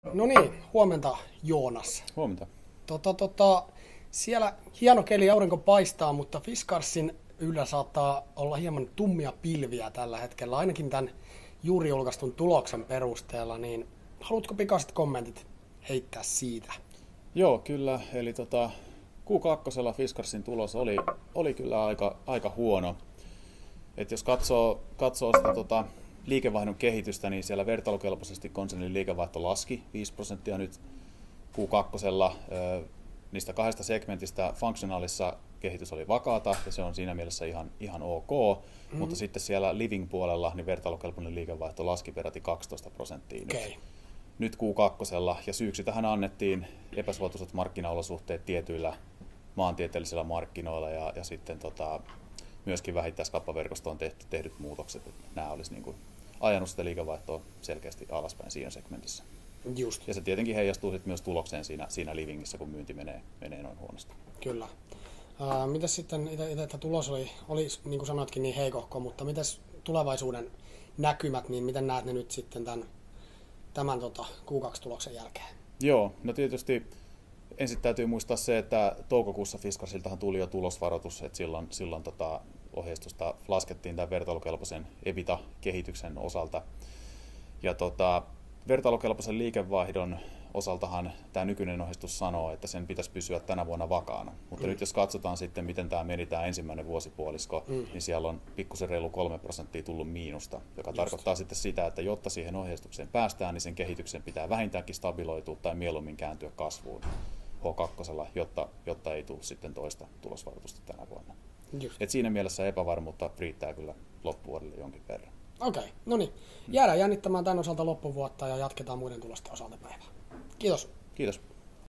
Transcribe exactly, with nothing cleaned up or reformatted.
No niin, huomenta Joonas. Huomenta. Tota, tota, siellä hieno keli, aurinko paistaa, mutta Fiskarsin yllä saattaa olla hieman tummia pilviä tällä hetkellä, ainakin tämän juuri julkaistun tuloksen perusteella, niin haluatko pikaiset kommentit heittää siitä? Joo, kyllä. Eli tota, Q kaksi Fiskarsin tulos oli, oli kyllä aika, aika huono. Et jos katsoo, katsoo sitä tota, liikevaihdon kehitystä, niin siellä vertailukelpoisesti konsernin liikevaihto laski viisi prosenttia nyt Q kaksi. Niistä kahdesta segmentistä functionalissa kehitys oli vakaata ja se on siinä mielessä ihan, ihan ok, mm-hmm. mutta sitten siellä living-puolella niin vertailukelpoinen liikevaihto laski peräti kaksitoista prosenttia okay. nyt. nyt Q kaksi. Ja syyksi tähän annettiin epäsuotuisat markkinaolosuhteet tietyillä maantieteellisillä markkinoilla ja, ja sitten tota, myöskin vähittäiskauppaverkostoon tehty, tehdyt muutokset. Että nämä olisi niin kuin ajanut sitä liikevaihtoa selkeästi alaspäin siinä segmentissä. Just. Ja se tietenkin heijastuu sit myös tulokseen siinä, siinä livingissä, kun myynti menee, menee noin huonosti. Kyllä. Uh, mitäs sitten, itse, että tulos oli, oli, niin kuin sanoitkin, niin heikohko, mutta mitäs tulevaisuuden näkymät, niin miten näet ne nyt sitten tämän, tämän tota, Q kaksi-tuloksen jälkeen? Joo, no tietysti ensin täytyy muistaa se, että toukokuussa Fiskarsiltahan tuli jo tulosvaroitus, että silloin, silloin tota, ohjeistusta laskettiin tämän vertailukelpoisen EBITDA-kehityksen osalta. Ja tota, vertailukelpoisen liikevaihdon osaltahan tämä nykyinen ohjeistus sanoo, että sen pitäisi pysyä tänä vuonna vakaana. Mutta mm. nyt jos katsotaan sitten, miten tämä meni tämä ensimmäinen vuosipuolisko, mm. niin siellä on pikkusen reilu kolme prosenttia tullut miinusta, joka Just. tarkoittaa sitten sitä, että jotta siihen ohjeistukseen päästään, niin sen kehityksen pitää vähintäänkin stabiloitua tai mieluummin kääntyä kasvuun H kaksi, jotta, jotta ei tule sitten toista tulosvaroitusta tänä vuonna. Et siinä mielessä epävarmuutta riittää kyllä loppuvuodelle jonkin verran. Okei, okay, no niin. Jäädään jännittämään tämän osalta loppuvuotta ja jatketaan muiden tulosten osalta päivää. Kiitos. Kiitos.